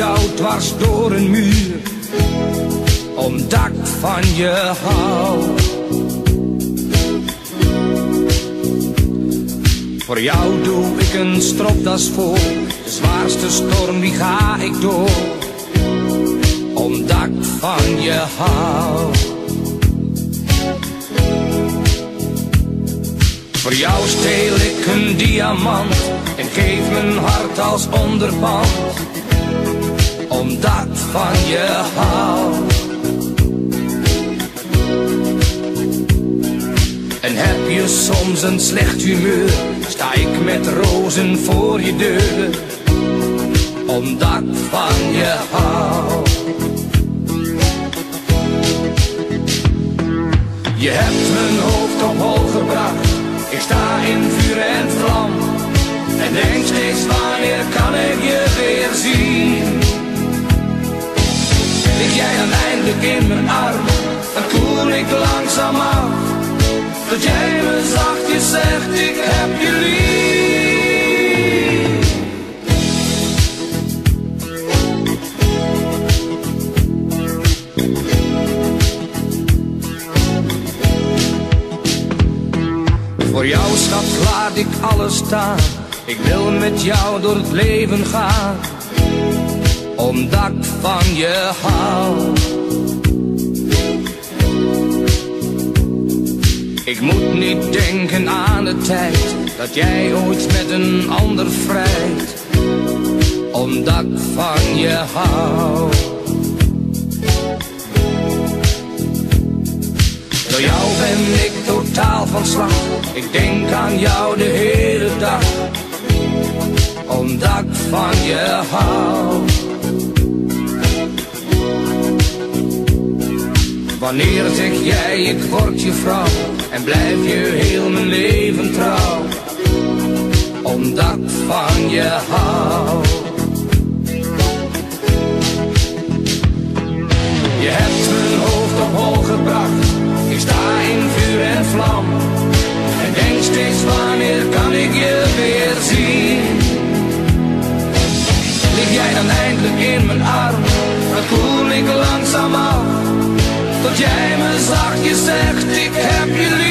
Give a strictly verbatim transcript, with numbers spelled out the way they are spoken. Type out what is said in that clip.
jou dwars door een muur, omdat ik van je hou. Voor jou doe ik een stropdas voor, de zwaarste storm die ga ik door, omdat ik van je hou. Voor jou steel ik een diamant en geef mijn hart als onderpand, omdat ik van je hou. En heb je soms een slecht humeur, sta ik met rozen voor je deur, omdat ik van je hou. Je hebt mijn hoofd op hol gebracht, ik sta in vuur en vlam, en denk steeds wanneer kan ik je weer zien. Lig jij dan eindelijk in mijn armen, dan koel ik langzaam af, tot jij me zachtjes zegt ik heb je lief. Voor jou schat laat ik alles staan, ik wil met jou door het leven gaan, omdat ik van je hou. Ik moet niet denken aan de tijd dat jij ooit met een ander vrijt, omdat ik van je hou. Door jou ben ik totaal van slag, ik denk aan jou de hele dag, omdat ik van je hou. Wanneer zeg jij ik word je vrouw en blijf je heel mijn leven trouw, omdat ik van je hou. Je hebt mijn hoofd op hol gebracht, ik sta in vuur en vlam, en denk steeds wanneer kan ik je weer zien. Lig jij dan eindelijk in mijn arm, dan koel ik langzaam af, tot jij me zachtjes zegt ik heb je lief.